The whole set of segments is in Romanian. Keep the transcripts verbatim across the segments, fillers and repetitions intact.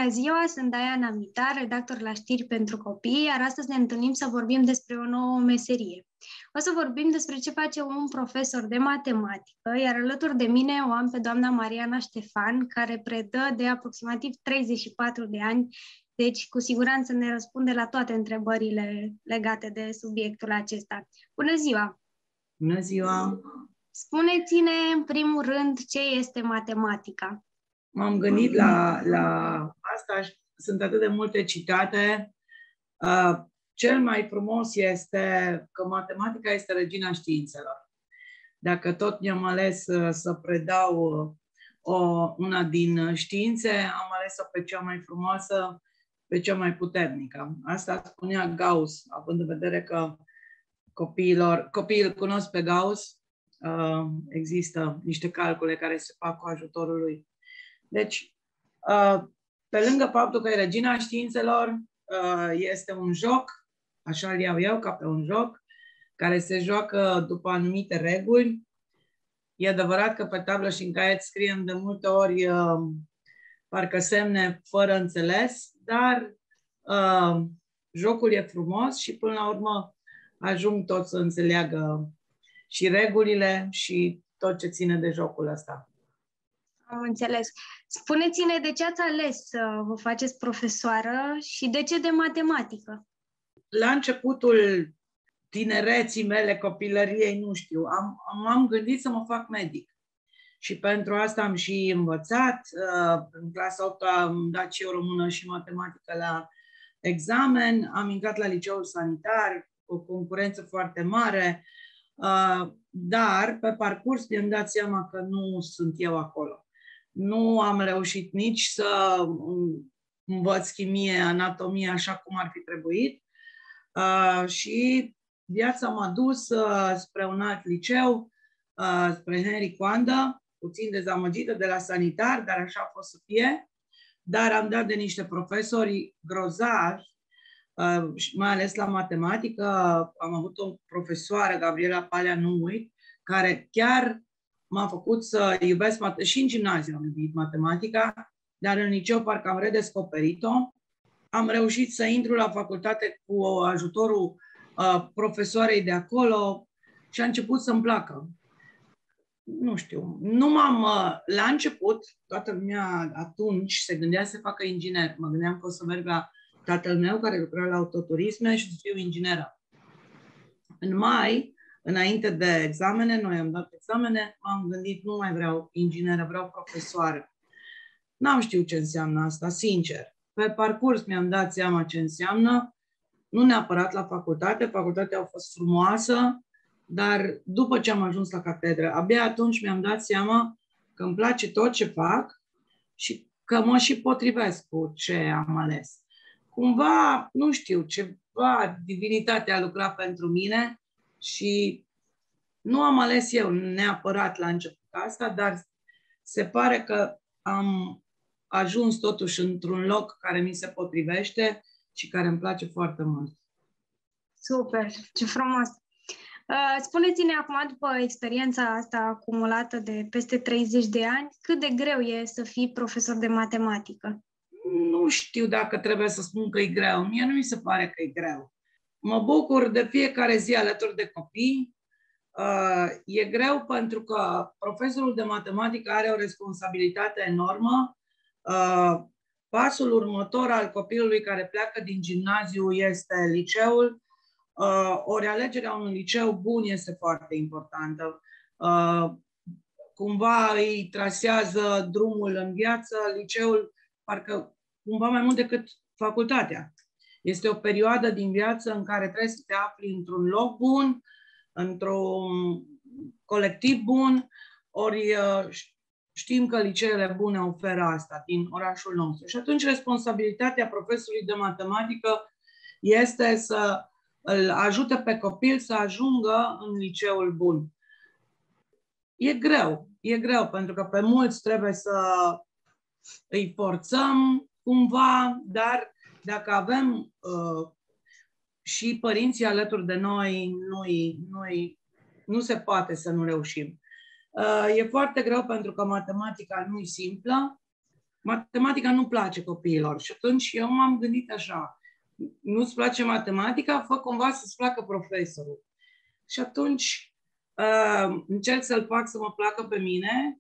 Bună ziua, sunt Diana Mita, redactor la Știri pentru Copii, iar astăzi ne întâlnim să vorbim despre o nouă meserie. O să vorbim despre ce face un profesor de matematică, iar alături de mine o am pe doamna Mariana Ștefan, care predă de aproximativ treizeci și patru de ani, deci cu siguranță ne răspunde la toate întrebările legate de subiectul acesta. Bună ziua! Bună ziua! Spuneți-ne, în primul rând, ce este matematica? M-am gândit la, la asta, sunt atât de multe citate. Uh, cel mai frumos este că matematica este regina științelor. Dacă tot ne-am ales uh, să predau uh, o, una din științe, am ales-o pe cea mai frumoasă, pe cea mai puternică. Asta spunea Gauss, având în vedere că copiilor, copiii îl cunosc pe Gauss, uh, există niște calcule care se fac cu ajutorul lui. Deci, pe lângă faptul că e regina științelor, este un joc, așa-l iau eu, ca pe un joc, care se joacă după anumite reguli. E adevărat că pe tablă și în caiet scriem de multe ori parcă semne fără înțeles, dar jocul e frumos și până la urmă ajung toți să înțeleagă și regulile și tot ce ține de jocul ăsta. Am înțeles. Spuneți-ne de ce ați ales să vă faceți profesoară și de ce de matematică? La începutul tinereții mele, copilăriei, nu știu, am, am gândit să mă fac medic. Și pentru asta am și învățat. În clasa a opta am dat și eu română și matematică la examen. Am intrat la liceul sanitar, o concurență foarte mare. Dar pe parcurs mi-am dat seama că nu sunt eu acolo. Nu am reușit nici să învăț chimie, anatomie așa cum ar fi trebuit. Uh, și viața m-a dus uh, spre un alt liceu, uh, spre Henry Coandă, puțin dezamăgită de la sanitar, dar așa a fost să fie. Dar am dat de niște profesori grozavi, uh, mai ales la matematică. Am avut o profesoară, Gabriela Palea, nu uit, care chiar m-a făcut să iubesc matematică. Și în gimnaziu am iubit matematica, dar în liceu parcă am redescoperit-o. Am reușit să intru la facultate cu ajutorul uh, profesoarei de acolo și a început să-mi placă. Nu știu, nu m-am... Uh, la început, toată lumea atunci se gândea să facă inginer. Mă gândeam că o să merg la tatăl meu, care lucra la autoturisme, și să fiu ingineră. În mai, înainte de examene, noi am dat examene, m-am gândit, nu mai vreau ingineră, vreau profesoară. N-am știut ce înseamnă asta, sincer. Pe parcurs mi-am dat seama ce înseamnă, nu neapărat la facultate, facultatea a fost frumoasă, dar după ce am ajuns la catedră, abia atunci mi-am dat seama că îmi place tot ce fac și că mă și potrivesc cu ce am ales. Cumva, nu știu, ceva, divinitatea a lucrat pentru mine și nu am ales eu neapărat la început asta, dar se pare că am ajuns totuși într-un loc care mi se potrivește și care îmi place foarte mult. Super, ce frumos! Uh, spuneți-ne acum, după experiența asta acumulată de peste treizeci de ani, cât de greu e să fii profesor de matematică? Nu știu dacă trebuie să spun că e greu. Mie nu mi se pare că e greu. Mă bucur de fiecare zi alături de copii. Uh, e greu pentru că profesorul de matematică are o responsabilitate enormă. Uh, pasul următor al copilului care pleacă din gimnaziu este liceul. Uh, ori alegerea unui liceu bun este foarte importantă. Uh, cumva îi trasează drumul în viață, liceul parcă cumva mai mult decât facultatea. Este o perioadă din viață în care trebuie să te afli într-un loc bun, într-un colectiv bun, ori uh, știm că liceele bune oferă asta din orașul nostru. Și atunci responsabilitatea profesorului de matematică este să îl ajute pe copil să ajungă în liceul bun. E greu, e greu, pentru că pe mulți trebuie să îi forțăm cumva, dar dacă avem uh, și părinții alături de noi, nu-i, nu-i, nu se poate să nu reușim. Uh, e foarte greu pentru că matematica nu e simplă. matematica nu place copiilor. Și atunci eu m-am gândit așa, nu-ți place matematica, fă cumva să-ți placă profesorul. Și atunci uh, încerc să-l fac să mă placă pe mine,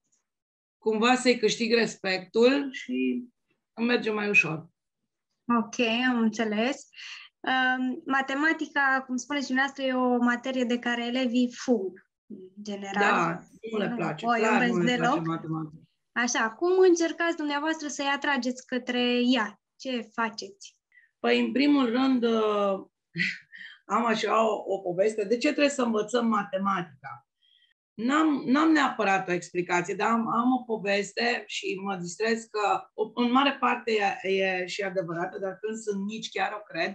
cumva să-i câștig respectul și îmi merge mai ușor. Ok, am înțeles. Uh, matematica, cum spuneți dumneavoastră, e o materie de care elevii fug, în general. Da, nu le place, nu, clar nu le deloc. place matematica. Așa, cum încercați dumneavoastră să-i atrageți către ea? Ce faceți? Păi, în primul rând, uh, am așa o, o poveste. De ce trebuie să învățăm matematica? N-am, n-am neapărat o explicație, dar am, am o poveste și mă distrez că, în mare parte e, e și adevărată, dar când sunt mici chiar o cred,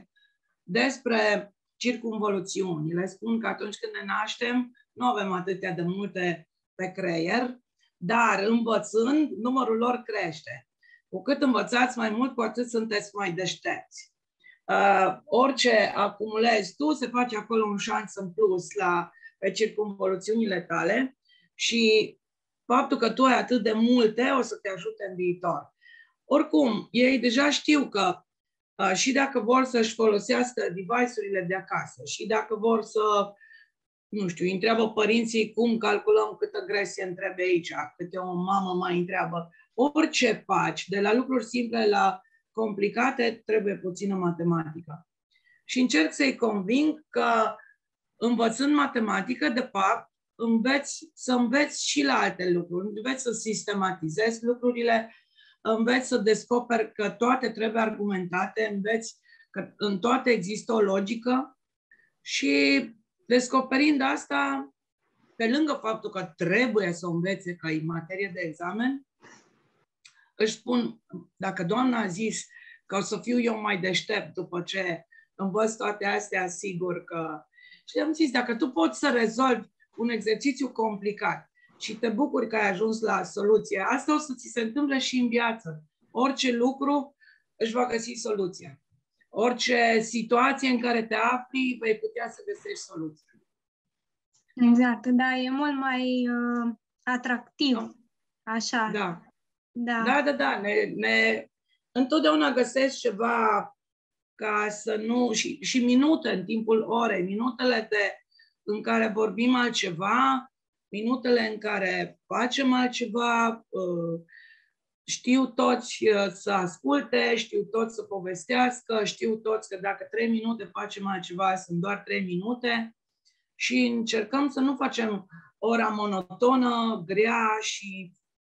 despre circumvoluțiuni. Le spun că atunci când ne naștem, nu avem atâtea de multe pe creier, dar învățând, numărul lor crește. Cu cât învățați mai mult, cu atât sunteți mai deștepți. Uh, orice acumulezi tu, se face acolo un șans în plus la, pe circumvoluțiunile tale și faptul că tu ai atât de multe o să te ajute în viitor. Oricum, ei deja știu că uh, și dacă vor să-și folosească device-urile de acasă și dacă vor să, nu știu, întreabă părinții cum calculăm câtă gresie îmi trebuie aici, câte o mamă mai întreabă, orice faci, de la lucruri simple la complicate, trebuie puțină matematică. Și încerc să-i conving că învățând matematică, de fapt, înveți să înveți și la alte lucruri, înveți să sistematizezi lucrurile, înveți să descoperi că toate trebuie argumentate, înveți că în toate există o logică și descoperind asta, pe lângă faptul că trebuie să învețe că e materie de examen, își spun, dacă Doamna a zis că o să fiu eu mai deștept după ce învăț toate astea, sigur că... Și am zis, dacă tu poți să rezolvi un exercițiu complicat și te bucuri că ai ajuns la soluție, asta o să ți se întâmple și în viață. Orice lucru își va găsi soluția. Orice situație în care te afli, vei putea să găsești soluția. Exact, da, e mult mai uh, atractiv. Da. Așa. Da. Da, Da, da, da. Ne, ne, întotdeauna găsesc ceva ca să nu... Și, și minute în timpul orei, minutele de, în care vorbim altceva, minutele în care facem altceva, uh, știu toți uh, să asculte, știu toți să povestească, știu toți că dacă trei minute facem altceva, sunt doar trei minute și încercăm să nu facem ora monotonă, grea și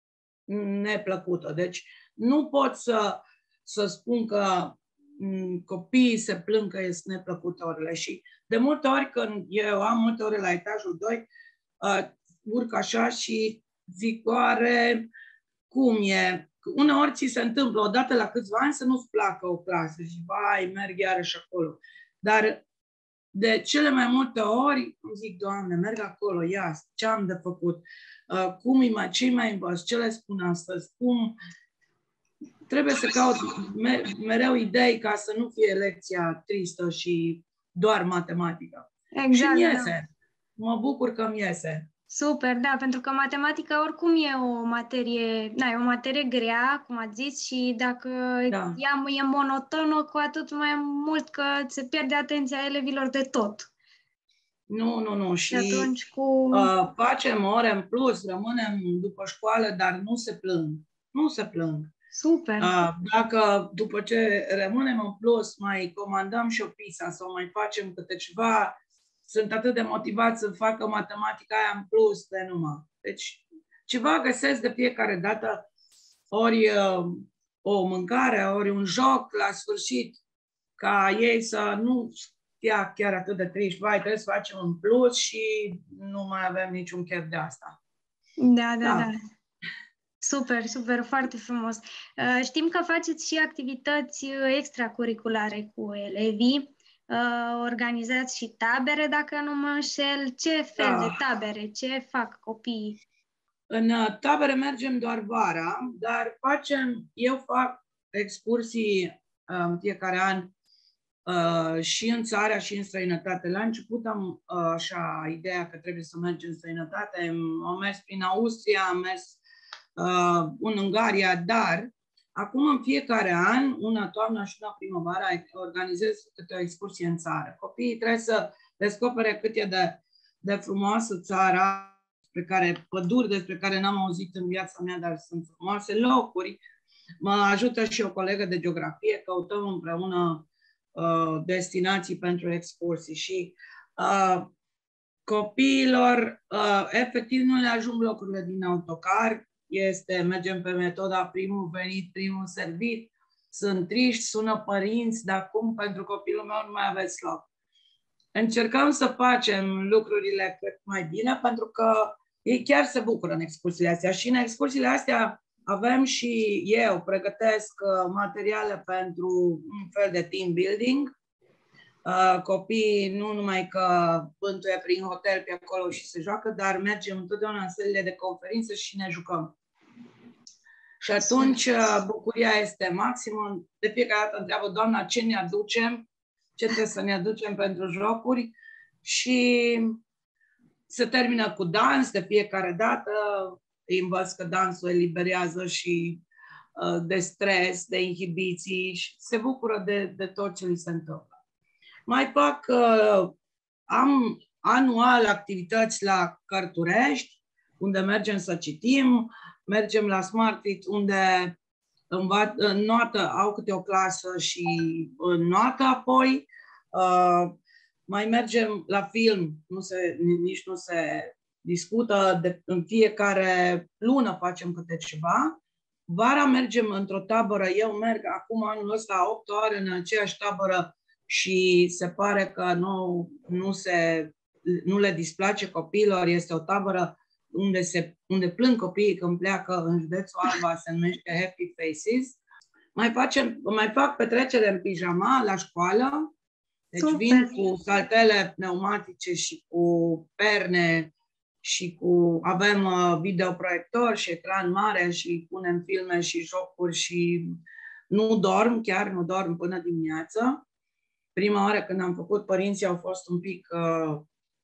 neplăcută. Deci nu pot să, să spun că m, copiii se plâng că sunt neplăcute orele și de multe ori când eu am multe ore la etajul doi, uh, urc așa și zic, oare cum e? Uneori ți se întâmplă odată la câțiva ani să nu-ți placă o clasă și vai, merg iarăși acolo. Dar de cele mai multe ori îmi zic, Doamne, merg acolo, ia, ce am de făcut? Uh, cum îi mai, ce mai învăț? Ce le spun astăzi? Cum? Trebuie să caut me- mereu idei ca să nu fie lecția tristă și doar matematică. exact. Și îmi Da. iese. Mă bucur că îmi iese. Super, da, pentru că matematica oricum e o materie, da, e o materie grea, cum ați zis, și dacă Da. ea e monotonă, cu atât mai mult că se pierde atenția elevilor de tot. Nu, nu, nu. Și, și atunci cu... uh, facem ore în plus, rămânem după școală, dar nu se plâng. Nu se plâng. Super. Uh, dacă după ce rămânem în plus, mai comandăm și o pizza sau mai facem câte ceva, sunt atât de motivați să facă matematica aia în plus de numai. Deci ceva găsesc de fiecare dată, ori uh, o mâncare, ori un joc la sfârșit, ca ei să nu stea chiar atât de triști. Vai, trebuie să facem în plus și nu mai avem niciun chef de asta. Da, da, Da. da. Super, super, foarte frumos. Uh, știm că faceți și activități uh, extracurriculare cu elevii. Uh, organizați și tabere, dacă nu mă înșel. Ce fel Da. de tabere? Ce fac copiii? În uh, tabere mergem doar vara, dar facem, eu fac excursii uh, în fiecare an uh, și în țară și în străinătate. La început am uh, așa ideea că trebuie să mergem în străinătate. Am mers prin Austria, am mers uh, în Ungaria, dar acum în fiecare an, una toamnă și una primăvară, organizez câte o excursie în țară. Copiii trebuie să descopere cât e de, de frumoasă țara, despre care, păduri despre care n-am auzit în viața mea, dar sunt frumoase, locuri. Mă ajută și o colegă de geografie, căutăm împreună uh, destinații pentru excursii și uh, copiilor, uh, efectiv, nu le ajung locurile din autocar, este, mergem pe metoda primul venit, primul servit, sunt triști, sună părinți, dar cum pentru copilul meu nu mai aveți loc? Încercăm să facem lucrurile cât mai bine, pentru că ei chiar se bucură în excursiile astea și în excursiile astea avem și eu, pregătesc materiale pentru un fel de team building. Uh, copiii nu numai că bântuie prin hotel pe acolo și se joacă, dar mergem întotdeauna în sălile de conferință și ne jucăm. Și atunci uh, bucuria este maximă. De fiecare dată întreabă doamna ce ne aducem, ce trebuie să ne aducem pentru jocuri și se termină cu dans de fiecare dată. Îi învăț că dansul eliberează și uh, de stres, de inhibiții și se bucură de, de tot ce li se întâmplă. Mai fac, uh, am anual activități la Cărturești, unde mergem să citim, mergem la Smartfit, unde înnoată, au câte o clasă și înnoată apoi. Uh, mai mergem la film, nu se, nici nu se discută, de, în fiecare lună facem câte ceva. Vara mergem într-o tabără, eu merg acum anul ăsta opt ore în aceeași tabără și se pare că nu, nu, se, nu le displace copiilor. Este o tabără unde, se, unde plâng copiii când pleacă în județul Alba, se numește Happy Faces. Mai, facem, mai fac petrecere în pijama la școală, deci Super. Vin cu saltele pneumatice și cu perne și cu, avem uh, videoproiector și ecran mare și punem filme și jocuri și nu dorm, chiar nu dorm până dimineață. Prima oară când am făcut, părinții au fost un pic uh,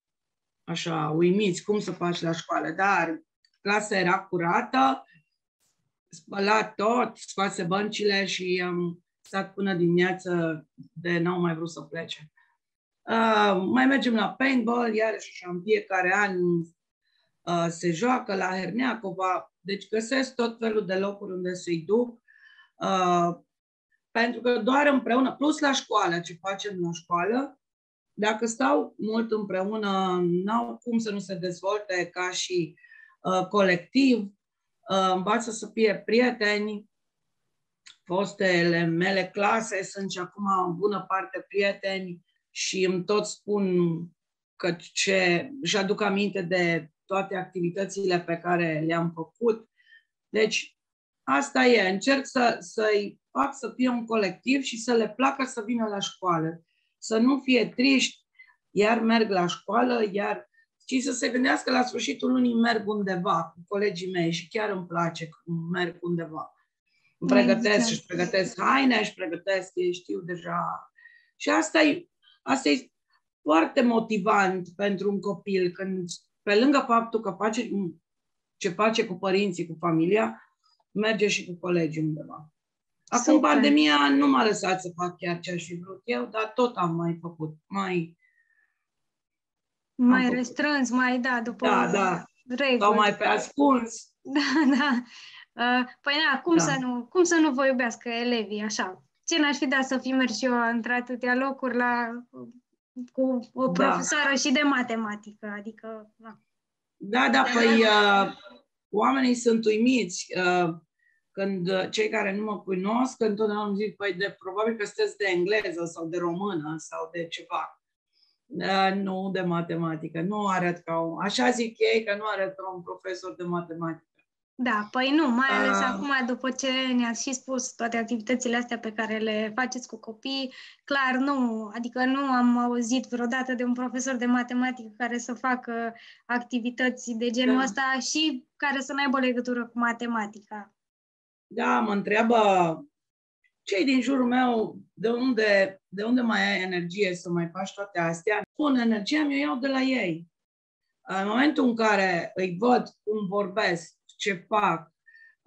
așa uimiți cum să faci la școală, dar clasa era curată, spălat tot, scoase băncile și am stat până dimineață de n-au mai vrut să plece. Uh, mai mergem la paintball, iarăși așa în fiecare an uh, se joacă la Herneacova, deci găsesc tot felul de locuri unde să-i duc. Uh, Pentru că doar împreună, plus la școală, ce facem la școală, dacă stau mult împreună, n-au cum să nu se dezvolte ca și uh, colectiv, uh, învață să fie prieteni, fostele mele clase sunt și acum în bună parte prieteni și îmi tot spun că ce își aduc aminte de toate activitățile pe care le-am făcut. Deci, asta e, încerc să, să-i fac să fie un colectiv și să le placă să vină la școală. Să nu fie triști, iar merg la școală, iar ci să se gândească la sfârșitul lunii merg undeva cu colegii mei și chiar îmi place când merg undeva. Îmi pregătesc și își pregătesc haine, își pregătesc, ei știu deja. Și asta e, asta e foarte motivant pentru un copil, când pe lângă faptul că face ce face cu părinții, cu familia, merge și cu colegii undeva. Acum Super. Pandemia nu m-a lăsat să fac chiar ce aș fi vrut eu, dar tot am mai făcut. Mai, mai restrâns, mai da, după da, da. reguli. Sau mai pe ascuns. Da, da. Păi da, cum, da. Să nu, cum să nu vă iubească elevii așa? Ce n-aș fi dat să fi mers și eu într-atâtea locuri la, cu o profesoară da. Și de matematică, adică... Da, da, da păi uh, oamenii sunt uimiți. Uh, Când cei care nu mă cunosc, întotdeauna îmi zic, păi de, probabil că sunteți de engleză sau de română sau de ceva. Uh, nu de matematică. Nu arăt ca un... Așa zic ei că nu arăt ca un profesor de matematică. Da, păi nu, mai ales uh, acum, după ce ne-ați și spus toate activitățile astea pe care le faceți cu copii, clar nu, adică nu am auzit vreodată de un profesor de matematică care să facă activități de genul da. Ăsta și care să nu aibă legătură cu matematica. Da, mă întreabă cei din jurul meu de unde, de unde mai ai energie să mai faci toate astea. Spun, energia mi-o iau de la ei. În momentul în care îi văd cum vorbesc, ce fac,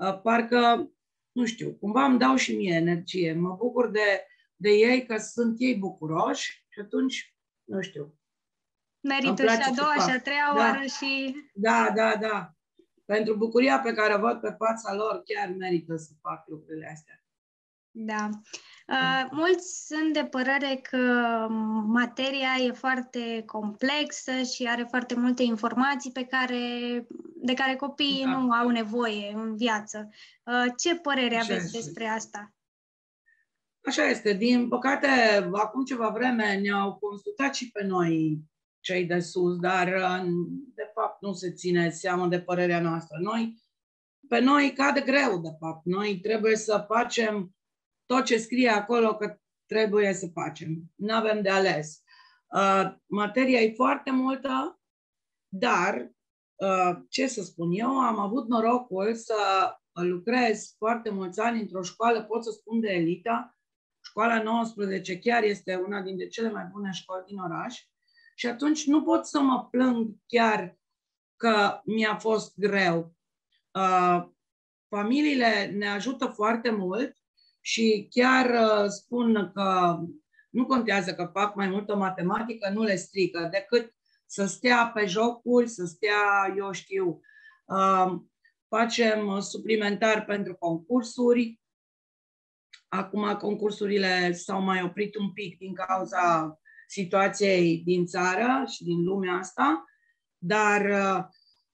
parcă, nu știu, cumva îmi dau și mie energie. Mă bucur de, de ei, că sunt ei bucuroși și atunci, nu știu. Merită și a doua și a treia da. oară și... Da, da, da. Pentru bucuria pe care o văd pe fața lor, chiar merită să fac lucrurile astea. Da. Uh, mulți sunt de părere că materia e foarte complexă și are foarte multe informații pe care, de care copiii da. nu au nevoie în viață. Uh, ce părere Așa aveți este. despre asta? Așa este. Din păcate, acum ceva vreme ne-au consultat și pe noi cei de sus, dar de fapt nu se ține seama de părerea noastră. Noi, pe noi cade greu, de fapt. Noi trebuie să facem tot ce scrie acolo că trebuie să facem. Nu avem de ales. Uh, materia e foarte multă, dar, uh, ce să spun eu, am avut norocul să lucrez foarte mulți ani într-o școală, pot să spun de elită. Școala nouăsprezece chiar este una dintre cele mai bune școli din oraș. Și atunci nu pot să mă plâng chiar că mi-a fost greu. Uh, familiile ne ajută foarte mult și chiar uh, spun că nu contează că fac mai multă matematică, nu le strică, decât să stea pe jocuri, să stea, eu știu, uh, facem suplimentar pentru concursuri. Acum concursurile s-au mai oprit un pic din cauza situației din țară și din lumea asta, dar uh,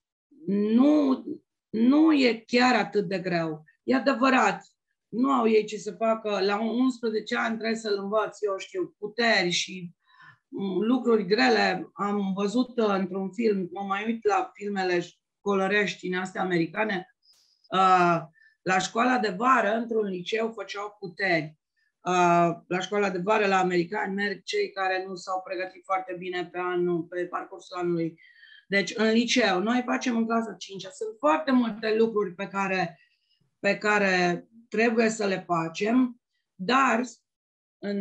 nu, nu e chiar atât de greu. E adevărat, nu au ei ce să facă. La unsprezece ani trebuie să-l învăț, eu știu, puteri și um, lucruri grele. Am văzut uh, într-un film, mă mai uit la filmele școlărești din astea americane, uh, la școala de vară, într-un liceu, făceau puteri. Uh, la școala de vară, la americani, merg cei care nu s-au pregătit foarte bine pe, anul, pe parcursul anului. Deci, în liceu, noi facem în clasa cincea. Sunt foarte multe lucruri pe care, pe care trebuie să le facem, dar, în,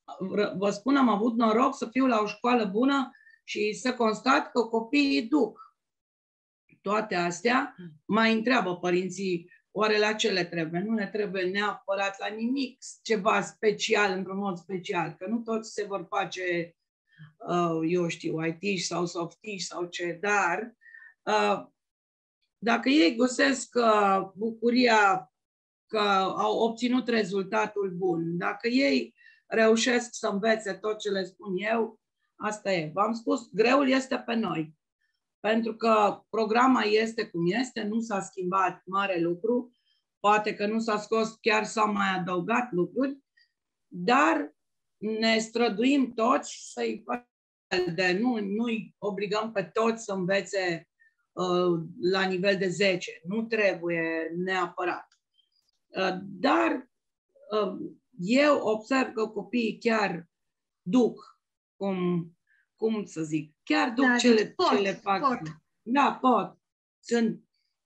vă spun, am avut noroc să fiu la o școală bună și să constat că copiii duc toate astea. Mai întreabă părinții, oare la ce le trebuie? Nu le trebuie neapărat la nimic ceva special, într-un mod special, că nu toți se vor face, uh, eu știu, I T sau soft sau ce, dar uh, dacă ei găsesc uh, bucuria că au obținut rezultatul bun, dacă ei reușesc să învețe tot ce le spun eu, asta e. V-am spus, greul este pe noi. Pentru că programa este cum este, nu s-a schimbat mare lucru, poate că nu s-a scos, chiar s-au mai adăugat lucruri, dar ne străduim toți să-i facem de, nu, nu-i obligăm pe toți să învețe uh, la nivel de zece, nu trebuie neapărat. Uh, dar uh, eu observ că copiii chiar duc, cum, cum să zic, chiar duc da, ce, pot, ce le fac. Pot. Da, pot. Sunt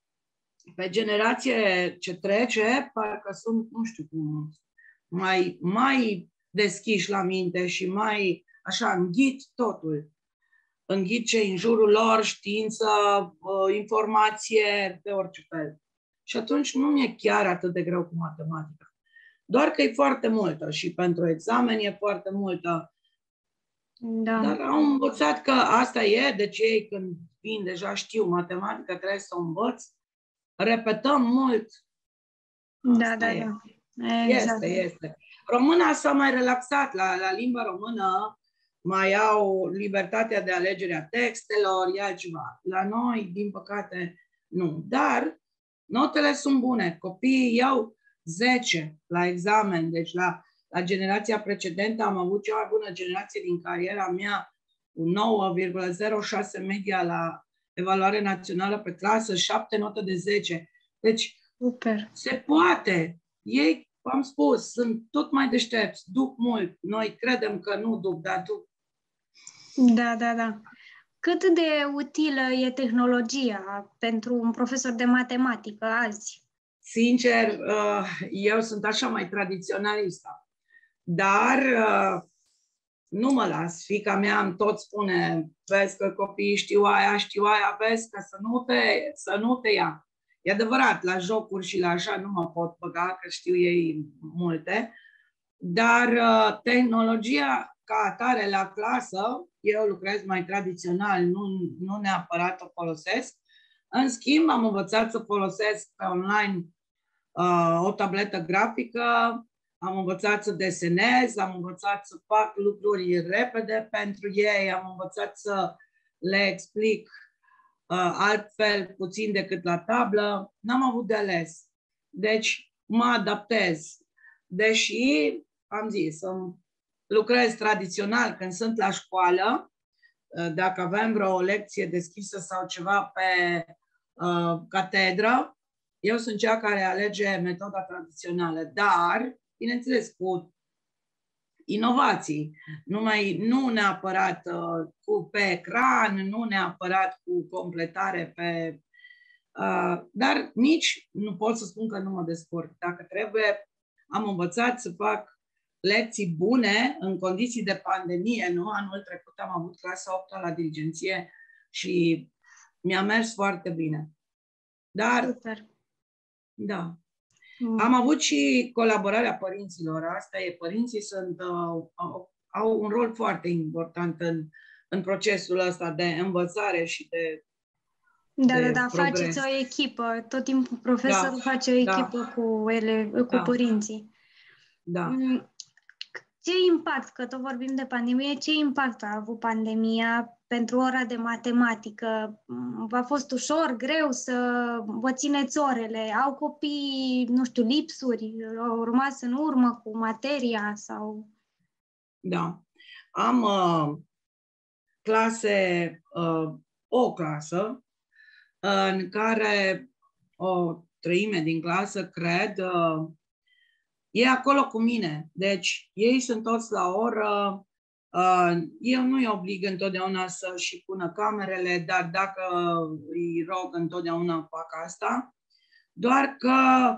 pe generație ce trece, parcă sunt, nu știu cum, mai, mai deschiși la minte și mai, așa, înghit totul. Înghit ce în jurul lor, știință, informație, de orice fel. Și atunci nu mi-e chiar atât de greu cu matematica. Doar că e foarte multă și pentru examen e foarte multă. Da. Dar au învățat că asta e, deci ei când vin deja știu matematică, trebuie să o învăț. Repetăm mult. Da, asta da, e. da. Exact. Este, este. Româna s-a mai relaxat. La, la limba română mai au libertatea de alegere a textelor, e altceva. La noi, din păcate, nu. Dar notele sunt bune. Copiii iau zece la examen. Deci la, la generația precedentă am avut cea mai bună generație din cariera mea, cu nouă virgulă zero șase media la evaluare națională pe clasă, șapte note de zece. Deci super. Se poate. Ei, am spus, sunt tot mai deștepți, duc mult. Noi credem că nu duc, dar duc. Da, da, da. Cât de utilă e tehnologia pentru un profesor de matematică azi? Sincer, eu sunt așa mai tradiționalistă. Dar nu mă las. Fiica mea îmi tot spune, vezi că copiii știu aia, știu aia, vezi că să nu te, să nu te ia. E adevărat, la jocuri și la așa nu mă pot băga, că știu ei multe, dar uh, tehnologia ca atare la clasă, eu lucrez mai tradițional, nu, nu neapărat o folosesc. În schimb, am învățat să folosesc pe online uh, o tabletă grafică, am învățat să desenez, am învățat să fac lucruri repede pentru ei, am învățat să le explic uh, altfel puțin decât la tablă. N-am avut de ales. Deci mă adaptez. Deși, am zis, lucrez tradițional când sunt la școală, uh, dacă avem vreo lecție deschisă sau ceva pe uh, catedră, eu sunt cea care alege metoda tradițională, dar bineînțeles, cu inovații. Numai, nu neapărat uh, cu pe ecran, nu neapărat cu completare pe... Uh, dar nici nu pot să spun că nu mă descurc. Dacă trebuie, am învățat să fac lecții bune în condiții de pandemie, nu? Anul trecut am avut clasa opta la dirigenție și mi-a mers foarte bine. Dar... Super. Da. Am avut și colaborarea părinților. Asta e, părinții sunt, uh, au, au un rol foarte important în, în procesul ăsta de învățare și de Da, de da, da, progres. faceți o echipă. Tot timpul profesorul da, face o echipă da, cu, ele, cu da, părinții. Da. Ce impact, că tot vorbim de pandemie, ce impact a avut pandemia pentru ora de matematică? V-a fost ușor, greu să vă țineți orele? Au copii, nu știu, lipsuri? Au rămas în urmă cu materia? Sau? Da. Am uh, clase, uh, o clasă în care o treime din clasă, cred, uh, e acolo cu mine. Deci, ei sunt toți la oră. Uh, eu nu îi oblig întotdeauna să-și pună camerele, dar dacă îi rog, întotdeauna fac asta. Doar că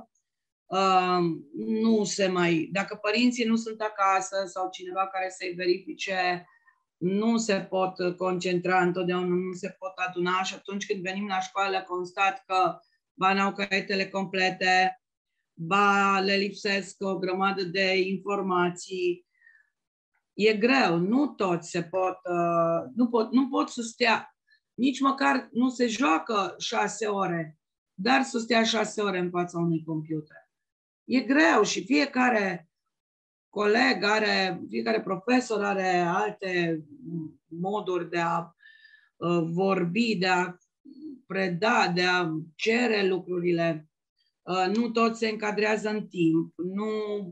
uh, nu se mai... Dacă părinții nu sunt acasă sau cineva care să-i verifice, nu se pot concentra întotdeauna, nu se pot aduna și atunci când venim la școală constat că ba n-au caietele complete, ba le lipsesc o grămadă de informații. E greu, nu toți se pot, uh, nu pot, nu pot să stea, nici măcar nu se joacă șase ore, dar să stea șase ore în fața unui computer. E greu și fiecare coleg are, fiecare profesor are alte moduri de a uh, vorbi, de a preda, de a cere lucrurile. Uh, nu toți se încadrează în timp. Nu,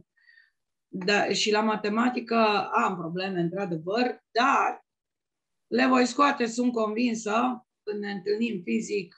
da, și la matematică am probleme, într-adevăr, dar le voi scoate, sunt convinsă, când ne întâlnim fizic.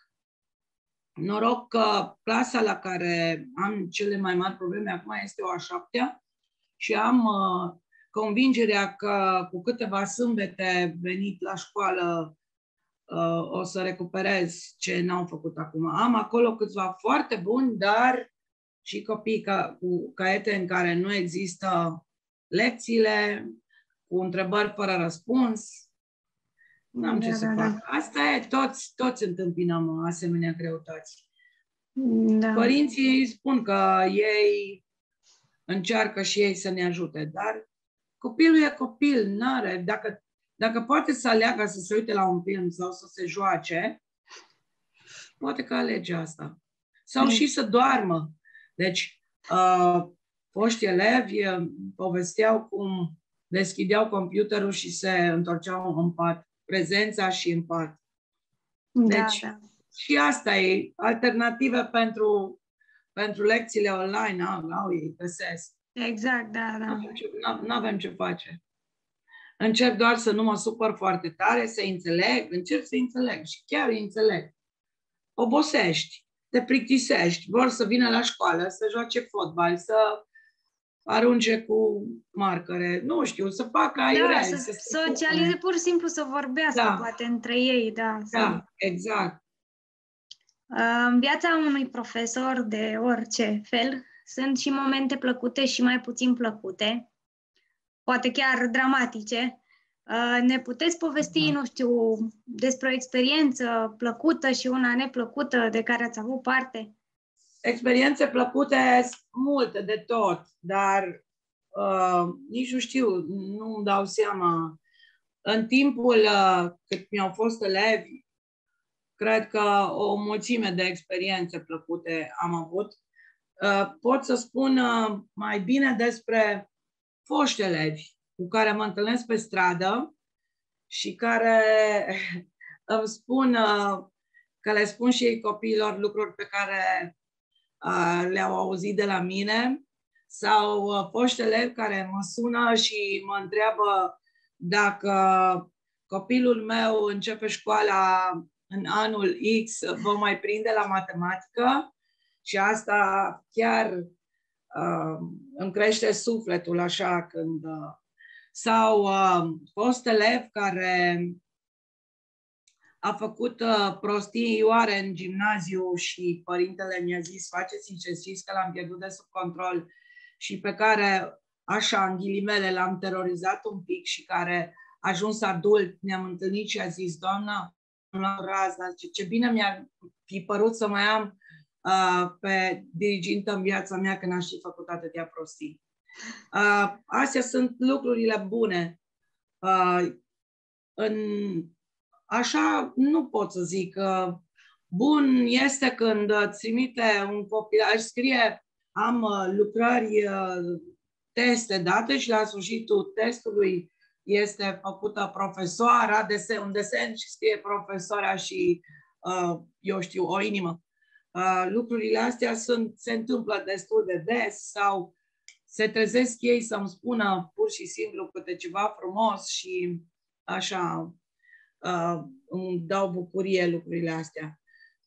Noroc că clasa la care am cele mai mari probleme acum este o a șaptea și am uh, convingerea că cu câteva sâmbete venit la școală uh, o să recuperez ce n-au făcut acum. Am acolo câțiva foarte buni, dar și copii ca, cu caiete în care nu există lecțiile, cu întrebări fără răspuns. N-am da, ce să da, fac. Da. Asta e, toți, toți întâmpinăm asemenea greutăți. Da. Părinții spun că ei încearcă și ei să ne ajute, dar copilul e copil, n-are. Dacă, dacă poate să aleagă să se uite la un film sau să se joace, poate că alege asta. Sau mm. și să doarmă. Deci, uh, foști elevi povesteau cum deschideau computerul și se întorceau în pat. Prezența și în pat. Deci, da, da. Și asta e alternative pentru, pentru lecțiile online. Au, au ei, găsesc. Exact, da, da. Nu avem ce face. Încerc doar să nu mă supăr foarte tare, să înțeleg, încerc să înțeleg și chiar înțeleg. Obosești, te plictisești, vor să vină la școală, să joace fotbal, să arunce cu marcare, nu știu, să facă aiurea. Da, să, să socialize, pur și simplu să vorbească, da. Poate, între ei, da. Da, să... exact. În viața unui profesor de orice fel, sunt și momente plăcute și mai puțin plăcute, poate chiar dramatice. Ne puteți povesti, nu știu, despre o experiență plăcută și una neplăcută de care ați avut parte? Experiențe plăcute multe de tot, dar uh, nici nu știu, nu îmi dau seama. În timpul uh, cât mi-au fost elevi, cred că o mulțime de experiențe plăcute am avut. Uh, pot să spun uh, mai bine despre foști elevi cu care mă întâlnesc pe stradă și care îmi spun uh, că le spun și ei copiilor lucruri pe care uh, le-au auzit de la mine, sau uh, foști elevi care mă sună și mă întreabă dacă copilul meu începe școala în anul X, vă mai prinde la matematică, și asta chiar uh, îmi crește sufletul așa când... Uh, sau uh, fost elev care a făcut uh, prostioare în gimnaziu și părintele mi-a zis, faceți ce știți că l-am pierdut de sub control, și pe care, așa, în ghilimele, l-am terorizat un pic și care a ajuns adult, ne-am întâlnit și a zis, doamna, la razna, ce, ce bine mi-ar fi părut să mai am uh, pe dirigintă în viața mea când aș fi făcut atâtea prostii. Uh, astea sunt lucrurile bune. Uh, în, așa nu pot să zic. Uh, bun este când îți trimite un copil, aș scrie, am uh, lucrări, uh, teste date și la sfârșitul testului este făcută profesoara, desen, un desen și scrie profesoara și, uh, eu știu, o inimă. Uh, lucrurile astea sunt, se întâmplă destul de des, sau se trezesc ei să-mi spună pur și simplu câte ceva frumos și așa uh, îmi dau bucurie lucrurile astea.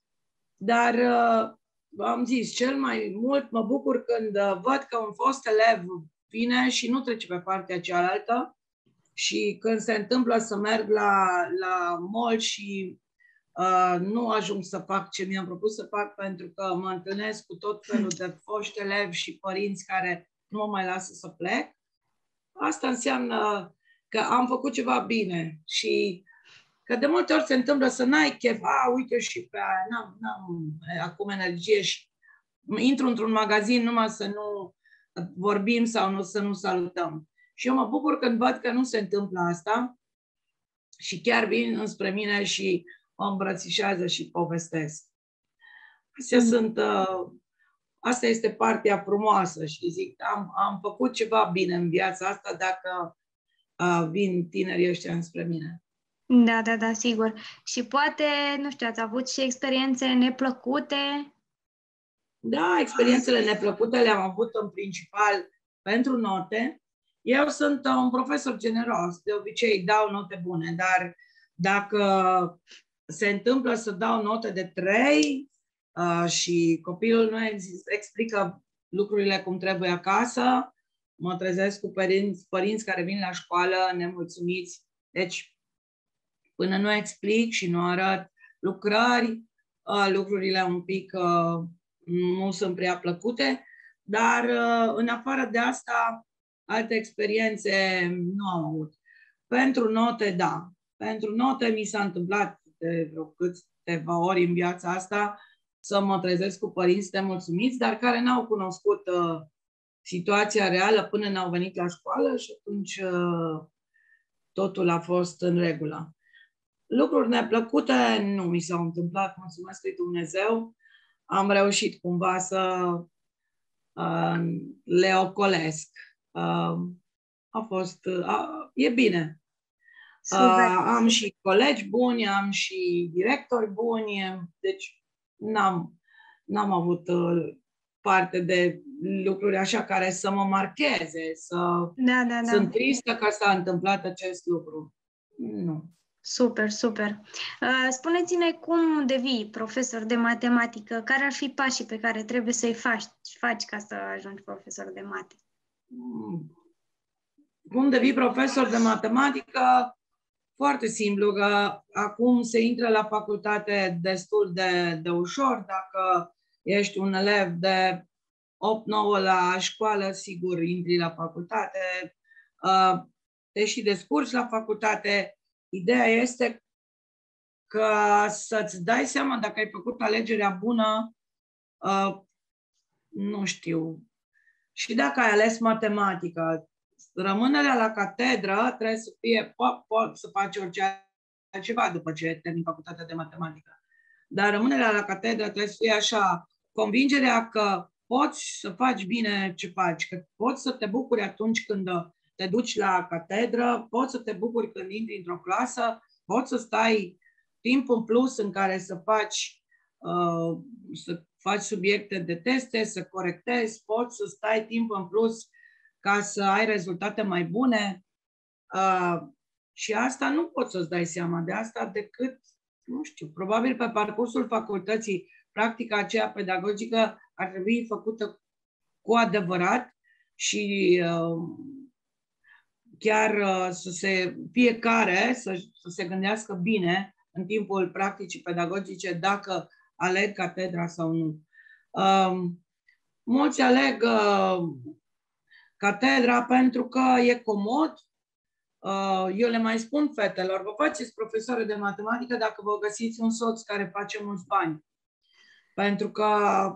Dar uh, am zis, cel mai mult mă bucur când uh, văd că un fost elev vine și nu trece pe partea cealaltă, și când se întâmplă să merg la, la mall și uh, nu ajung să fac ce mi-am propus să fac pentru că mă întâlnesc cu tot felul de foști elevi și părinți care nu mă mai lasă să plec, asta înseamnă că am făcut ceva bine și că de multe ori se întâmplă să n-ai chef, a, uite și pe aia, n-am, n-am acum energie și intru într-un magazin numai să nu vorbim sau nu, să nu salutăm. Și eu mă bucur când văd că nu se întâmplă asta și chiar vin înspre mine și mă îmbrățișează și povestesc. Astea mm. sunt... Uh, Asta este partea frumoasă și zic, am, am făcut ceva bine în viața asta dacă uh, vin tinerii ăștia înspre mine. Da, da, da, sigur. Și poate, nu știu, ați avut și experiențe neplăcute? Da, experiențele neplăcute le-am avut în principal pentru note. Eu sunt un profesor generos, de obicei dau note bune, dar dacă se întâmplă să dau note de trei, Uh, și copilul meu explică lucrurile cum trebuie acasă, mă trezesc cu părinți, părinți care vin la școală nemulțumiți. Deci, până nu explic și nu arăt lucrări, uh, lucrurile un pic uh, nu sunt prea plăcute, dar uh, în afară de asta, alte experiențe nu am avut. Pentru note, da. Pentru note mi s-a întâmplat de vreo câteva ori în viața asta să mă trezesc cu părinți nemulțumiți, dar care n-au cunoscut uh, situația reală până n-au venit la școală și atunci uh, totul a fost în regulă. Lucruri neplăcute nu mi s-au întâmplat, mulțumesc lui Dumnezeu. Am reușit cumva să uh, le ocolesc. Uh, a fost... Uh, e bine. Uh, am și colegi buni, am și directori buni, deci N-am, n-am avut uh, parte de lucruri așa care să mă marcheze, să da, da, da. Sunt tristă că s-a întâmplat acest lucru. Nu. Super, super. Uh, spuneți-ne cum devii profesor de matematică, care ar fi pașii pe care trebuie să-i faci, faci ca să ajungi profesor de mate? Cum devii profesor de matematică? Foarte simplu, că acum se intră la facultate destul de, de ușor. Dacă ești un elev de opt nouă la școală, sigur intri la facultate. te și descurci la facultate. Ideea este că să-ți dai seama dacă ai făcut alegerea bună, uh, nu știu, și dacă ai ales matematică. Rămânerea la catedră trebuie să fie, po- poți să faci orice altceva după ce termini facultatea de matematică. Dar rămânerea la catedră trebuie să fie așa, convingerea că poți să faci bine ce faci, că poți să te bucuri atunci când te duci la catedră, poți să te bucuri când intri într-o clasă, poți să stai timp în plus în care să faci, uh, să faci subiecte de teste, să corectezi, poți să stai timp în plus ca să ai rezultate mai bune. Uh, și asta nu poți să-ți dai seama de asta decât, nu știu, probabil pe parcursul facultății, practica aceea pedagogică ar trebui făcută cu adevărat și uh, chiar uh, să se, fiecare să, să se gândească bine în timpul practicii pedagogice dacă aleg catedra sau nu. Uh, mulți aleg uh, catedra pentru că e comod. Uh, eu le mai spun fetelor, vă faceți profesoare de matematică dacă vă găsiți un soț care face mulți bani. Pentru că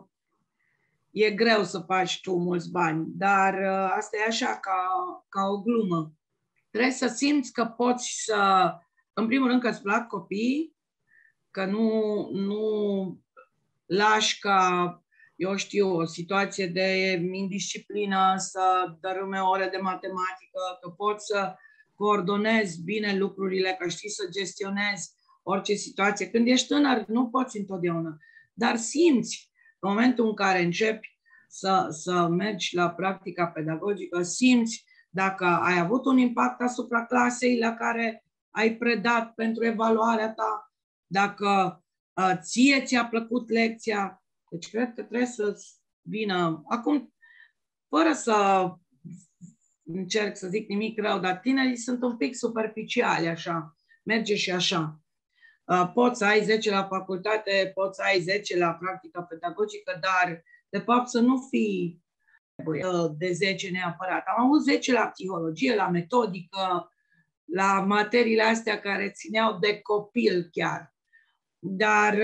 e greu să faci tu mulți bani, dar uh, asta e așa ca, ca o glumă. Trebuie să simți că poți să, în primul rând că îți plac copiii, că nu, nu lași ca, eu știu, o situație de indisciplină să dărâme ore de matematică, că poți să coordonezi bine lucrurile, că știi să gestionezi orice situație. Când ești tânăr, nu poți întotdeauna, dar simți în momentul în care începi să, să mergi la practica pedagogică, simți dacă ai avut un impact asupra clasei la care ai predat pentru evaluarea ta, dacă uh, ție ți-a plăcut lecția. Deci cred că trebuie să vină. Acum, fără să încerc să zic nimic rău, dar tinerii sunt un pic superficiali, așa. Merge și așa. Uh, poți să ai zece la facultate, poți să ai zece la practica pedagogică, dar de fapt să nu fii de zece neapărat. Am avut zece la psihologie, la metodică, la materiile astea care țineau de copil chiar. Dar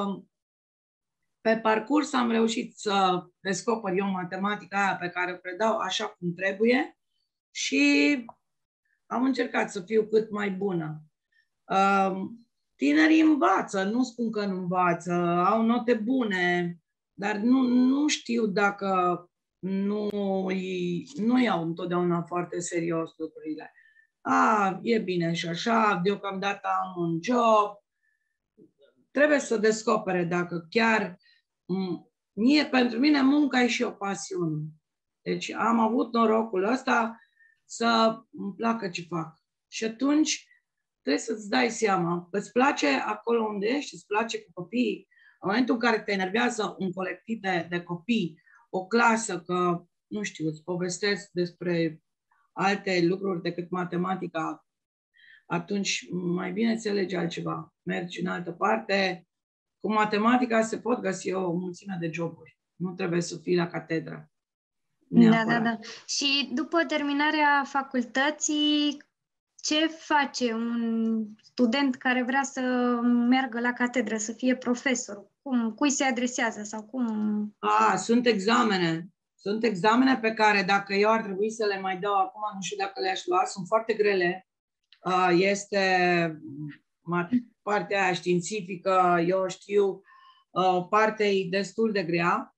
pe parcurs am reușit să descoper eu matematica aia pe care o predau așa cum trebuie și am încercat să fiu cât mai bună. Tinerii învață, nu spun că nu învață, au note bune, dar nu, nu știu dacă nu, nu iau întotdeauna foarte serios lucrurile. A, e bine și așa, deocamdată am un job. Trebuie să descopere dacă chiar mie, pentru mine munca e și o pasiune. Deci am avut norocul ăsta să îmi placă ce fac. Și atunci trebuie să-ți dai seama, îți place acolo unde ești, îți place cu copiii. În momentul în care te enervează un colectiv de, de copii, o clasă, că, nu știu, îți povestesc despre alte lucruri decât matematica, atunci mai bine îți alegi altceva. Mergi în altă parte. Cu matematica se pot găsi o mulțime de joburi. Nu trebuie să fii la catedră. Da, da, da. Și după terminarea facultății, ce face un student care vrea să meargă la catedră, să fie profesor? Cum, cui se adresează sau cum? A, sunt examene. Sunt examene pe care, dacă eu ar trebui să le mai dau acum, nu știu dacă le-aș lua, sunt foarte grele. Este partea aia științifică, eu știu, partea e destul de grea.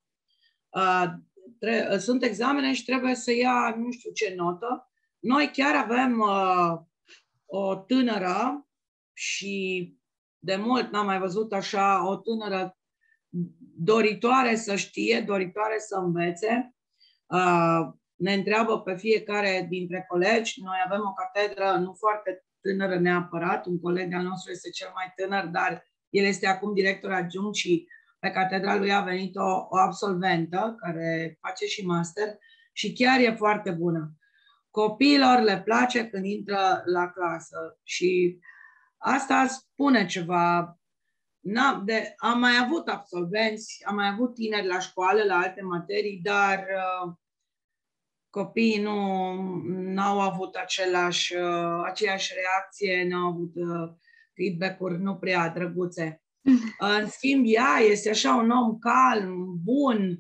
Sunt examene și trebuie să ia nu știu ce notă. Noi chiar avem o tânără și de mult n-am mai văzut așa o tânără doritoare să știe, doritoare să învețe. Ne întreabă pe fiecare dintre colegi. Noi avem o catedră nu foarte tânără neapărat. Un coleg al nostru este cel mai tânăr, dar el este acum director adjunct și pe catedra lui a venit o, o absolventă care face și master și chiar e foarte bună. Copiilor le place când intră la clasă și asta spune ceva. De, am mai avut absolvenți, am mai avut tineri la școală, la alte materii, dar uh, copiii nu au avut același, aceeași reacție, nu au avut feedback-uri nu prea drăguțe. În schimb, ea este așa un om calm, bun,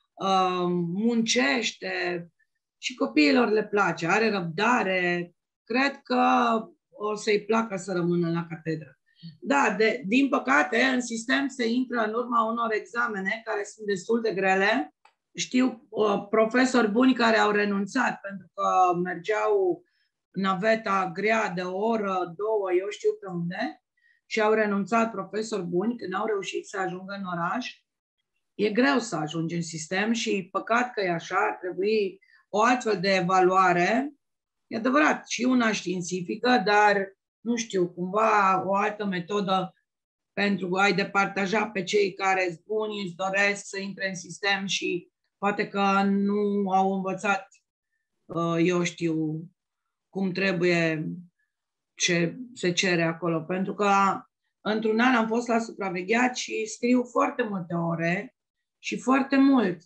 muncește și copiilor le place, are răbdare. Cred că o să-i placă să rămână la catedră. Da, de, din păcate, în sistem se intră în urma unor examene care sunt destul de grele. Știu uh, profesori buni care au renunțat pentru că mergeau naveta grea de o oră, două, eu știu pe unde, și au renunțat profesori buni când au reușit să ajungă în oraș. E greu să ajungi în sistem și păcat că e așa, ar trebui o altfel de evaluare. E adevărat, și una științifică, dar nu știu, cumva o altă metodă pentru a-i departaja pe cei care îți buni, îți doresc să intre în sistem și poate că nu au învățat, eu știu, cum trebuie, ce se cere acolo. Pentru că într-un an am fost la supravegheat și scriu foarte multe ore și foarte mult.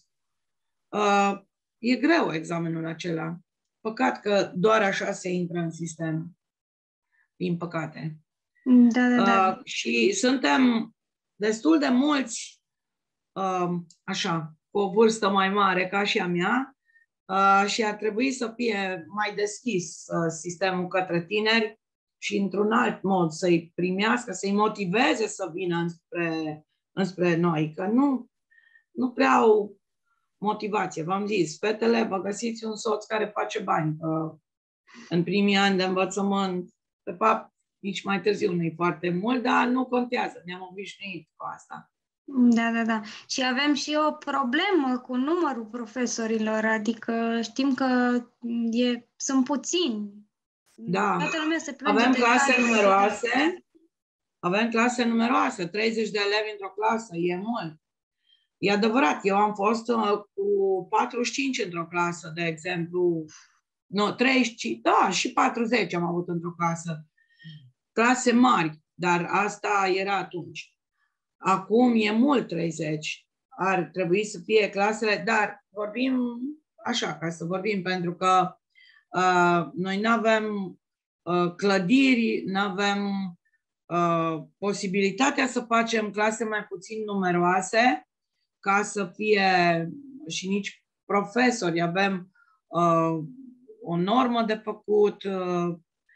E greu examenul acela. Păcat că doar așa se intră în sistem. Din păcate. Da, da, da. Uh, și suntem destul de mulți, uh, așa, cu o vârstă mai mare ca și a mea, uh, și ar trebui să fie mai deschis uh, sistemul către tineri și într-un alt mod să-i primească, să-i motiveze să vină înspre, înspre noi, că nu, nu prea au motivație. V-am zis, fetele, vă găsiți un soț care face bani uh, în primii ani de învățământ. De fapt, nici mai târziu nu e foarte mult, dar nu contează, ne-am obișnuit cu asta. Da, da, da. Și avem și o problemă cu numărul profesorilor, adică știm că e, sunt puțini. Da, Toată lumea se plânge avem de clase care... numeroase, avem clase numeroase, treizeci de elevi într-o clasă, e mult. E adevărat, eu am fost uh, cu patruzeci și cinci într-o clasă, de exemplu, nu, treizeci, da, și patruzeci am avut într-o clasă. Clase mari, dar asta era atunci. Acum e mult treizeci. Ar trebui să fie clasele, dar vorbim așa, ca să vorbim, pentru că uh, noi nu avem uh, clădiri, nu avem uh, posibilitatea să facem clase mai puțin numeroase, ca să fie și nici profesori. Avem uh, o normă de făcut. Uh,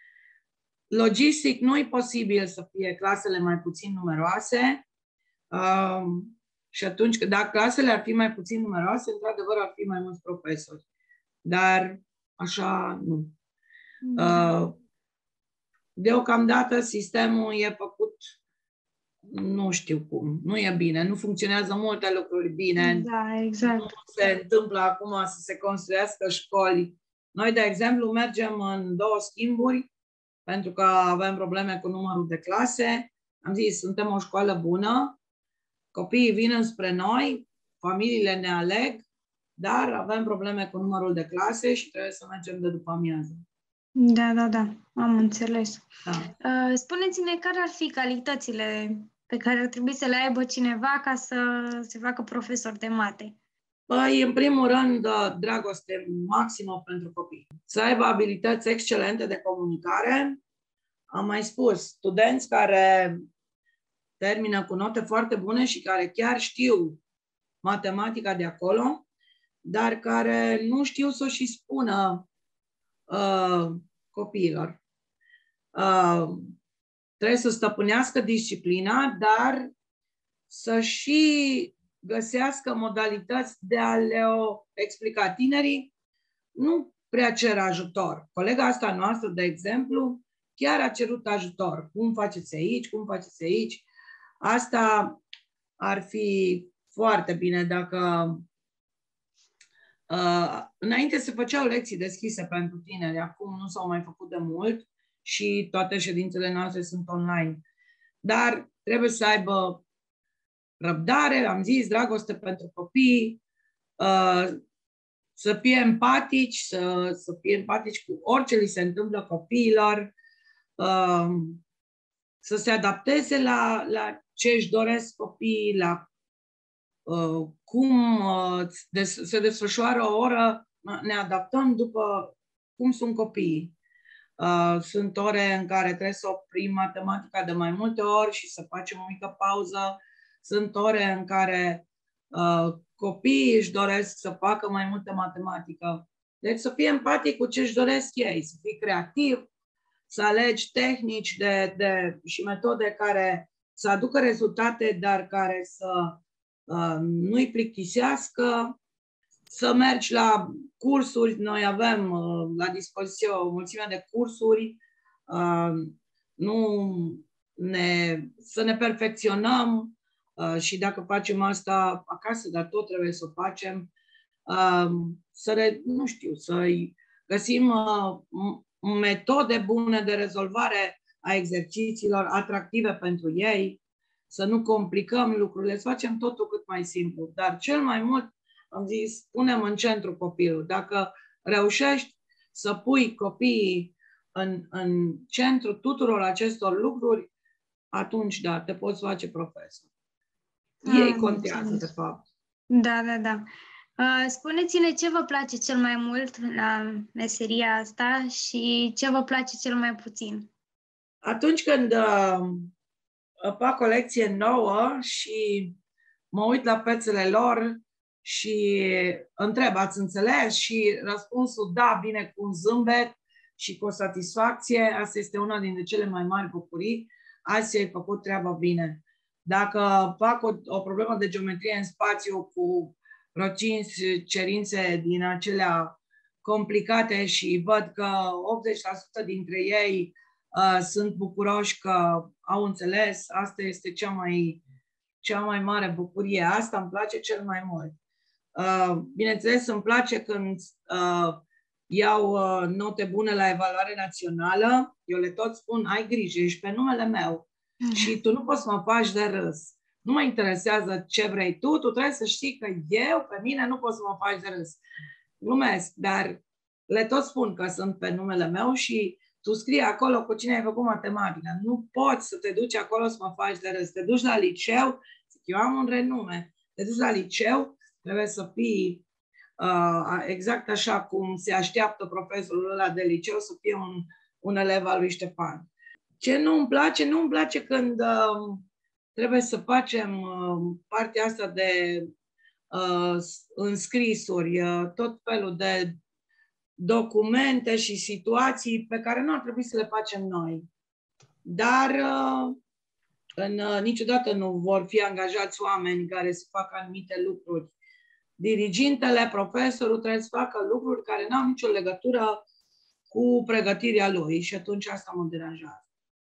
logistic nu e posibil să fie clasele mai puțin numeroase. Uh, și atunci, dacă clasele ar fi mai puțin numeroase, într-adevăr ar fi mai mulți profesori. Dar așa nu. Uh, deocamdată sistemul e făcut, nu știu cum, nu e bine, nu funcționează multe lucruri bine. Da, exact. Nu se întâmplă acum să se construiască școli. Noi, de exemplu, mergem în două schimburi pentru că avem probleme cu numărul de clase. Am zis, suntem o școală bună, copiii vin înspre noi, familiile ne aleg, dar avem probleme cu numărul de clase și trebuie să mergem de după amiază. Da, da, da, am înțeles. Da. Spuneți-ne care ar fi calitățile pe care ar trebui să le aibă cineva ca să se facă profesor de mate? Păi, în primul rând, dragoste maximă pentru copii. Să aibă abilități excelente de comunicare. Am mai spus, studenți care termină cu note foarte bune și care chiar știu matematica de acolo, dar care nu știu să o și spună uh, copiilor. Uh, trebuie să stăpânească disciplina, dar să și găsească modalități de a le o explica. Tinerii nu prea cer ajutor. Colega asta noastră, de exemplu, chiar a cerut ajutor. Cum faceți aici? Cum faceți aici? Asta ar fi foarte bine dacă... Uh, înainte se făceau lecții deschise pentru tineri, acum nu s-au mai făcut de mult și toate ședințele noastre sunt online. Dar trebuie să aibă răbdare, am zis, dragoste pentru copii, uh, să fie empatici, să, să fie empatici cu orice li se întâmplă copiilor, uh, să se adapteze la, la ce își doresc copiii, la uh, cum uh, des, se desfășoară o oră ne adaptăm după cum sunt copiii. Uh, sunt ore în care trebuie să oprim matematica de mai multe ori și să facem o mică pauză. Sunt ore în care uh, copiii își doresc să facă mai multă matematică. Deci să fii empatic cu ce își doresc ei, să fii creativ, să alegi tehnici de, de, și metode care să aducă rezultate, dar care să uh, nu-i plictisească, să mergi la cursuri. Noi avem uh, la dispoziție o mulțime de cursuri, uh, nu ne, să ne perfecționăm uh, și dacă facem asta acasă, dar tot trebuie să o facem, uh, să re, nu știu, să găsim uh, metode bune de rezolvare a exercițiilor, atractive pentru ei, să nu complicăm lucrurile, să facem totul cât mai simplu. Dar cel mai mult, am zis, punem în centru copilul. Dacă reușești să pui copiii în, în centru tuturor acestor lucruri, atunci, da, te poți face profesor. Ei contează, de fapt. Da, da, da. Uh, spuneți-ne ce vă place cel mai mult la meseria asta și ce vă place cel mai puțin. Atunci când uh, fac o lecție nouă și mă uit la fețele lor și întreb, ați înțeles? Și răspunsul, da, vine cu un zâmbet și cu o satisfacție. Asta este una dintre cele mai mari bucurii. Azi ai făcut treaba bine. Dacă fac o, o problemă de geometrie în spațiu cu vreo cinci cerințe din acelea complicate și văd că optzeci la sută dintre ei uh, sunt bucuroși că au înțeles, asta este cea mai, cea mai mare bucurie. Asta îmi place cel mai mult. Uh, bineînțeles, îmi place când uh, iau uh, note bune la evaluare națională. Eu le tot spun, ai grijă, ești pe numele meu și tu nu poți să mă faci de râs. Nu mă interesează ce vrei tu, tu trebuie să știi că eu, pe mine, nu poți să mă faci de râs. Glumesc, dar le tot spun că sunt pe numele meu și tu scrii acolo cu cine ai făcut matematică. Nu poți să te duci acolo să mă faci de râs. Te duci la liceu, eu am un renume, te duci la liceu, trebuie să fii uh, exact așa cum se așteaptă profesorul ăla de liceu să fie un, un elev al lui Ștefan. Ce nu îmi place? Nu îmi place când uh, trebuie să facem uh, partea asta de uh, înscrisuri, uh, tot felul de documente și situații pe care nu ar trebui să le facem noi. Dar uh, în, uh, niciodată nu vor fi angajați oameni care să facă anumite lucruri. Dirigintele, profesorul trebuie să facă lucruri care nu au nicio legătură cu pregătirea lui și atunci asta mă deranjează.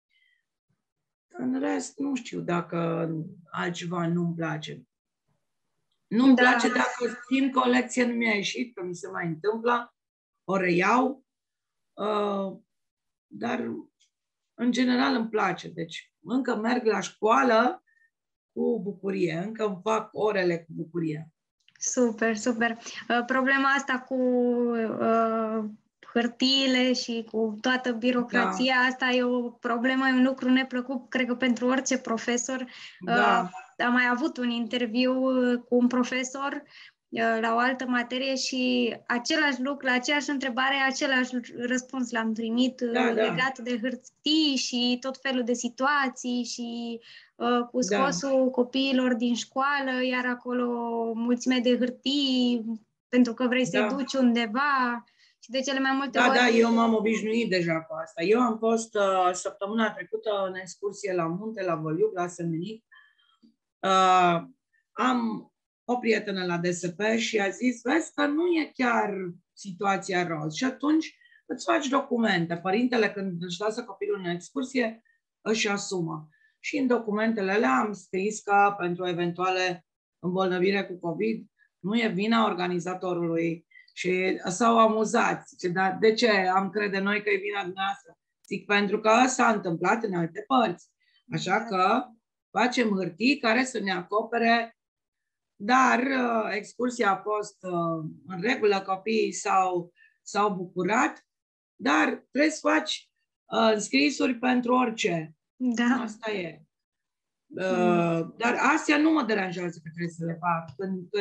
În rest, nu știu dacă altceva nu-mi place. Nu-mi da. place dacă simt că o lecție nu mi-a ieșit, că mi se mai întâmplă, o reiau, uh, dar în general îmi place. Deci încă merg la școală cu bucurie, încă îmi fac orele cu bucurie. Super, super. Uh, problema asta cu uh, hârtiile și cu toată birocrația, da. Asta e o problemă, e un lucru neplăcut, cred că pentru orice profesor. Da. Uh, am mai avut un interviu cu un profesor uh, la o altă materie și același lucru, la aceeași întrebare, același răspuns l-am primit uh, da, legat da. de hârtii și tot felul de situații și uh, cu scosul da. copiilor din școală, iar acolo mulțime de hârtii pentru că vrei să-i da. duci undeva. Și de cele mai multe da, ori... Da, eu m-am obișnuit deja cu asta. Eu am fost uh, săptămâna trecută în excursie la munte, la Văliuc, la Semenic. Uh, am o prietenă la D S P și a zis, vezi că nu e chiar situația roz. Și atunci îți faci documente. Părintele, când își lasă copilul în excursie, își asumă. Și în documentele alea am scris că pentru eventuale îmbolnăvire cu COVID nu e vina organizatorului. Și s-au amuzat. Zice, dar de ce am crede noi că e vina dumneavoastră? Zic, pentru că s-a întâmplat în alte părți. Așa că facem hârtii care să ne acopere. Dar uh, excursia a fost uh, în regulă, copiii s-au, s-au bucurat, dar trebuie să faci uh, înscrisuri pentru orice. Da. Asta e. Uh, dar astea nu mă deranjează că trebuie să le fac. Când, când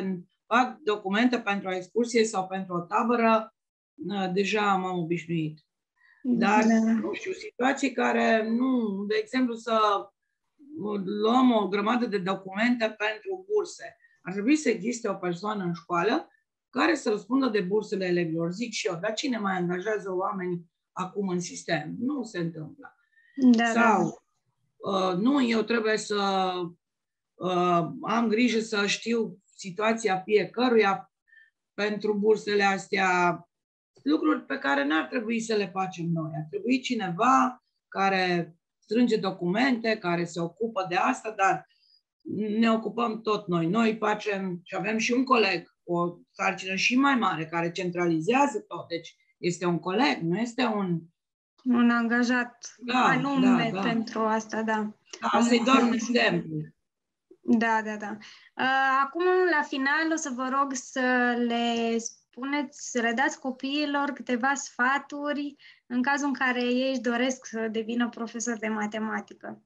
fac documente pentru o excursie sau pentru o tabără, deja m-am obișnuit. Dar, da. nu știu, situații care nu, de exemplu, să luăm o grămadă de documente pentru burse. Ar trebui să existe o persoană în școală care să răspundă de bursele elevilor. Zic și eu, dar cine mai angajează oameni acum în sistem? Nu se întâmplă. Da, Sau, da. uh, nu, eu trebuie să uh, am grijă să știu situația fiecăruia pentru bursele astea, lucruri pe care n-ar trebui să le facem noi. Ar trebui cineva care strânge documente, care se ocupă de asta, dar ne ocupăm tot noi. Noi facem și avem și un coleg, o sarcină și mai mare, care centralizează tot. Deci este un coleg, nu este un... Un angajat da, anume da, da. pentru asta, da. Da, să-i doar un exemplu. Da, da, da. Acum, la final, o să vă rog să le spuneți, să le dați copiilor câteva sfaturi în cazul în care ei își doresc să devină profesor de matematică.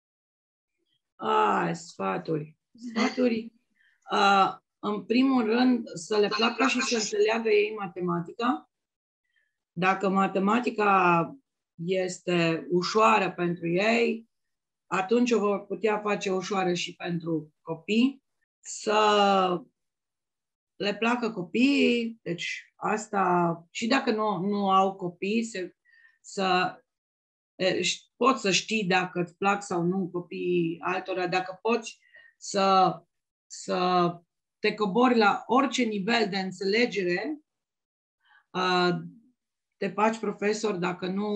A, sfaturi. Sfaturi. A, în primul rând, să le placă și să înțeleagă ei matematica. Dacă matematica este ușoară pentru ei, atunci o vor putea face ușoară și pentru copii. Să le placă copiii, deci asta, și dacă nu, nu au copii, să, să poți să știi dacă îți plac sau nu copiii altora, dacă poți să, să te cobori la orice nivel de înțelegere, te faci profesor, dacă nu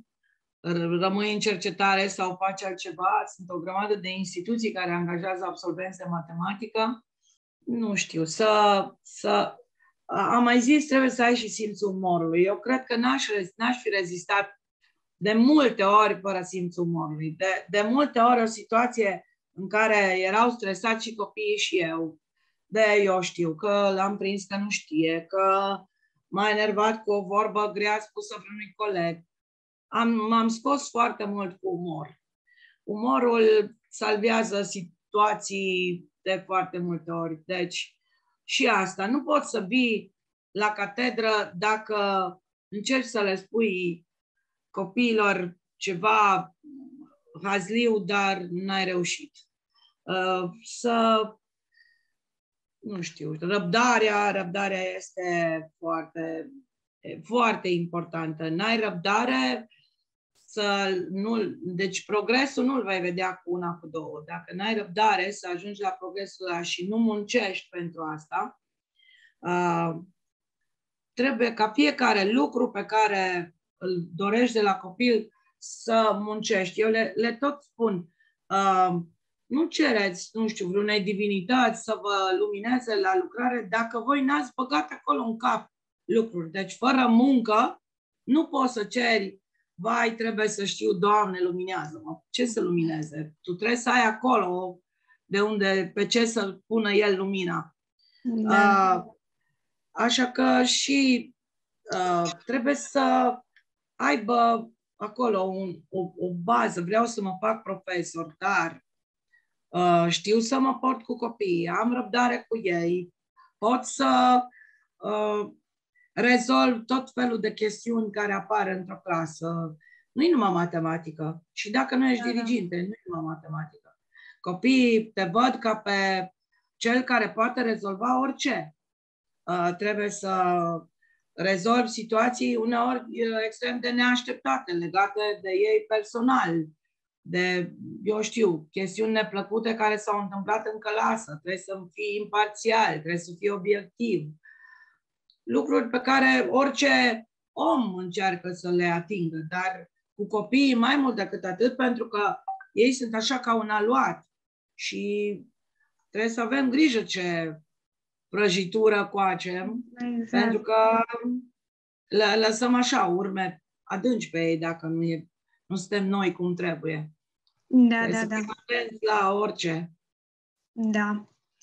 rămâi în cercetare sau faci altceva. Sunt o grămadă de instituții care angajează absolvenți de matematică. Nu știu, să, să... Am mai zis, trebuie să ai și simțul umorului. Eu cred că n-aș, n-aș fi rezistat de multe ori fără simțul umorului. De, de multe ori o situație în care erau stresați și copiii și eu. De eu știu că l-am prins că nu știe, că m-a enervat cu o vorbă grea spusă vreunui coleg. Am, m-am scos foarte mult cu umor. Umorul salvează situații de foarte multe ori. Deci, și asta. Nu poți să vii la catedră dacă încerci să le spui copiilor ceva hazliu, dar n-ai reușit. Uh, să, nu știu, răbdarea, răbdarea este foarte, foarte importantă. N-ai răbdare, să nu, deci progresul nu-l vei vedea cu una, cu două. Dacă n-ai răbdare să ajungi la progresul ăla și nu muncești pentru asta, uh, trebuie ca fiecare lucru pe care îl dorești de la copil să muncești. Eu le, le tot spun, uh, nu cereți, nu știu, vreunei divinități să vă lumineze la lucrare dacă voi n-ați băgat acolo în cap lucruri. Deci fără muncă nu poți să ceri, vai, trebuie să știu, Doamne, luminează-mă. Ce să lumineze? Tu trebuie să ai acolo de unde, pe ce să pună El lumina. Da. Uh, așa că și uh, trebuie să aibă acolo un, o, o bază. Vreau să mă fac profesor, dar uh, știu să mă port cu copiii, am răbdare cu ei, pot să uh, rezolv tot felul de chestiuni care apar într-o clasă. Nu-i numai matematică. Și dacă nu ești diriginte, nu-i numai matematică. Copiii te văd ca pe cel care poate rezolva orice. Uh, trebuie să rezolvi situații uneori extrem de neașteptate, legate de ei personal, de, eu știu, chestiuni neplăcute care s-au întâmplat în clasă. Trebuie să fii imparțial, trebuie să fii obiectiv. Lucruri pe care orice om încearcă să le atingă, dar cu copiii mai mult decât atât, pentru că ei sunt așa ca un aluat și trebuie să avem grijă ce prăjitură coacem, exact. Pentru că le lăsăm așa urme adânci pe ei dacă nu, e, nu suntem noi cum trebuie. Da, trebuie da, să da. fim atenți la orice. Da.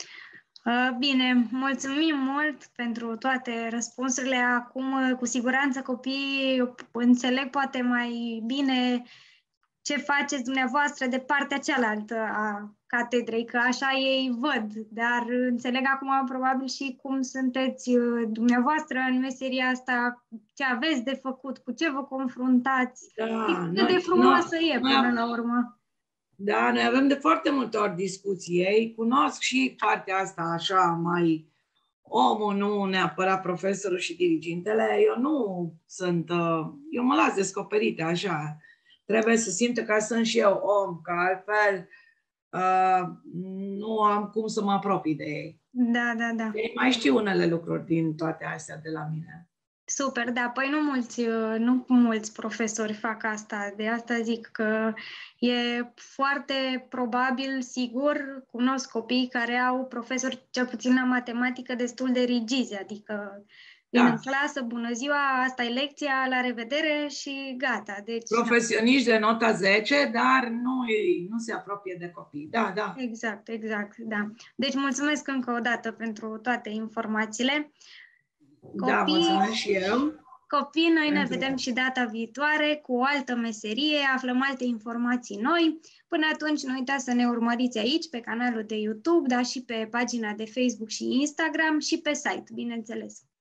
Bine, mulțumim mult pentru toate răspunsurile. Acum, cu siguranță, copiii înțeleg poate mai bine ce faceți dumneavoastră de partea cealaltă a catedrei, că așa ei văd, dar înțeleg acum probabil și cum sunteți dumneavoastră în meseria asta, ce aveți de făcut, cu ce vă confruntați, Da, cât de frumoasă noi, e până noi, la urmă. Da, noi avem de foarte multe ori discuții. Ei cunosc și partea asta așa mai omul, nu neapărat profesorul și dirigintele. Eu nu sunt, eu mă las descoperite așa. Trebuie să simtă că sunt și eu om, că altfel uh, nu am cum să mă apropii de ei. Da, da, da. Ei mai știu unele lucruri din toate astea de la mine. Super, da, păi nu mulți, nu mulți profesori fac asta, de asta zic că e foarte probabil, sigur, cunosc copii care au profesori, cel puțin la matematică, destul de rigizi, adică vin da. în clasă, bună ziua, asta e lecția, la revedere și gata. Deci, profesioniști de nota zece, dar nu, nu se apropie de copii. Da, da. Exact, exact, da. Deci mulțumesc încă o dată pentru toate informațiile. Copii, da, mulțumesc și eu. Copii, noi ne vedem și data viitoare cu o altă meserie, aflăm alte informații noi. Până atunci, nu uitați să ne urmăriți aici, pe canalul de YouTube, dar și pe pagina de Facebook și Instagram și pe site, bineînțeles.